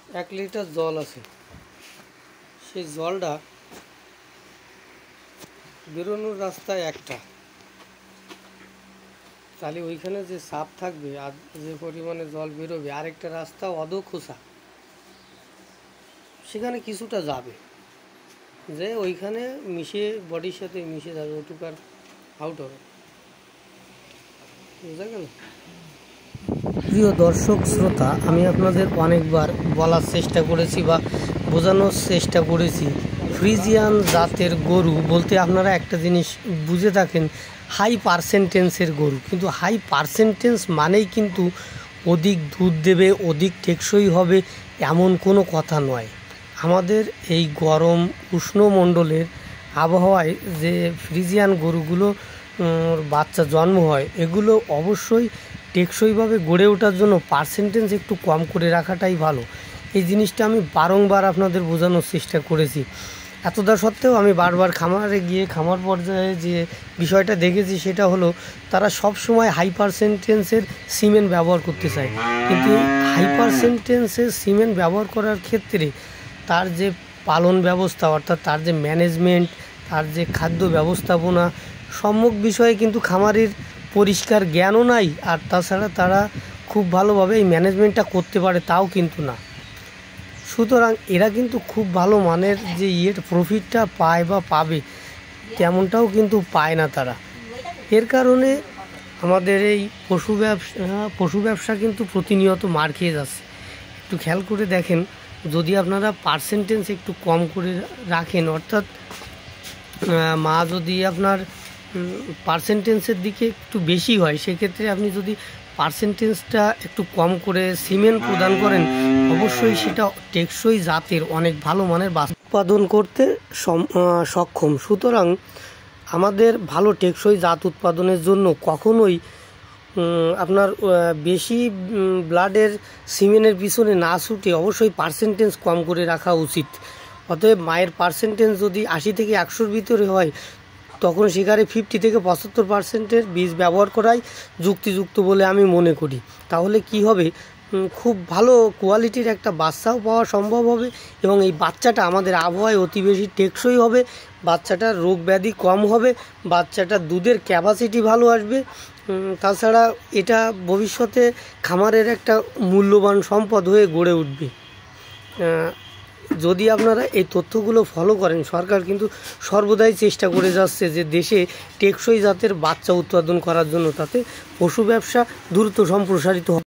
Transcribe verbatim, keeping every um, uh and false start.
এক লিটার জল আছে, সেই জলটা বেরোনোর রাস্তায় একটা, তাহলে ওইখানে যে সাপ থাকবে আর যে পরিমাণে জল বেরোবে, আরেকটা রাস্তা অধখোসা, সেখানে কিছুটা যাবে, যে ওইখানে মিশে বডির সাথে মিশে যাবে, ওটুকার আউট হবে। বুঝা গেল? প্রিয় দর্শক শ্রোতা, আমি আপনাদের অনেকবার বলার চেষ্টা করেছি বা বোঝানোর চেষ্টা করেছি, ফ্রিজিয়ান জাতের গরু বলতে আপনারা একটা জিনিস বুঝে থাকেন, হাই পার্সেন্টেন্সের গরু। কিন্তু হাই পার্সেন্টেন্স মানেই কিন্তু অধিক দুধ দেবে, অধিক টেকসই হবে, এমন কোনো কথা নয়। আমাদের এই গরম উষ্ণমণ্ডলের আবহাওয়ায় যে ফ্রিজিয়ান গরুগুলো বাচ্চা জন্ম হয়, এগুলো অবশ্যই টেকসইভাবে গড়ে ওঠার জন্য পার্সেন্টেজ একটু কম করে রাখাটাই ভালো। এই জিনিসটা আমি বারংবার আপনাদের বোঝানোর চেষ্টা করেছি। এতটা সত্ত্বেও আমি বারবার খামারে গিয়ে খামার পর্যায়ে যে বিষয়টা দেখেছি সেটা হলো, তারা সব সময় হাই পার্সেন্টেন্সের সিমেন্ট ব্যবহার করতে চায়। কিন্তু হাই পার্সেন্টেন্সের সিমেন্ট ব্যবহার করার ক্ষেত্রে তার যে পালন ব্যবস্থা, অর্থাৎ তার যে ম্যানেজমেন্ট, তার যে খাদ্য ব্যবস্থাপনা সম্যক বিষয়ে কিন্তু খামারের পরিষ্কার জ্ঞানও নাই, আর তাছাড়া তারা খুব ভালোভাবে এই ম্যানেজমেন্টটা করতে পারে তাও কিন্তু না। সুতরাং এরা কিন্তু খুব ভালো মানের যে ইয়ের প্রফিটটা পায় বা পাবে, তেমনটাও কিন্তু পায় না তারা। এর কারণে আমাদের এই পশু ব্যবসা পশু ব্যবসা কিন্তু প্রতিনিয়ত মার খেয়ে যাচ্ছে। একটু খেয়াল করে দেখেন, যদি আপনারা পার্সেন্টেজ একটু কম করে রাখেন, অর্থাৎ মা যদি আপনার পার্সেন্টেজের দিকে একটু বেশি হয়, সেক্ষেত্রে আপনি যদি পার্সেন্টেজটা একটু কম করে সিমেন্ট প্রদান করেন, অবশ্যই সেটা টেকসই জাতের অনেক ভালো মানের বাচ্চা উৎপাদন করতে সক্ষম। সুতরাং আমাদের ভালো টেকসই জাত উৎপাদনের জন্য কখনোই আপনার বেশি ব্লাডের সিমেন্টের পিছনে না ছুটে অবশ্যই পার্সেন্টেজ কম করে রাখা উচিত। অতএব মায়ের পার্সেন্টেজ যদি আশি থেকে একশোর ভিতরে হয়, তখন সেখানে ফিফটি থেকে পঁচাত্তর পার্সেন্টের বীজ ব্যবহার করাই যুক্তিযুক্ত বলে আমি মনে করি। তাহলে কি হবে, খুব ভালো কোয়ালিটির একটা বাচ্চাও পাওয়া সম্ভব হবে, এবং এই বাচ্চাটা আমাদের আবহাওয়ায় অতি বেশি টেকসই হবে, বাচ্চাটার রোগ ব্যাধি কম হবে, বাচ্চাটার দুধের ক্যাপাসিটি ভালো আসবে। তাছাড়া এটা ভবিষ্যতে খামারের একটা মূল্যবান সম্পদ হয়ে গড়ে উঠবে। যদি আপনারা এই তথ্যগুলো ফলো করেন, সরকার কিন্তু সর্বদাই চেষ্টা করে যাচ্ছে যে দেশে টেকসই জাতের বাচ্চা উৎপাদন করার জন্য, তাতে পশু ব্যবসা দ্রুত সম্প্রসারিত হবে।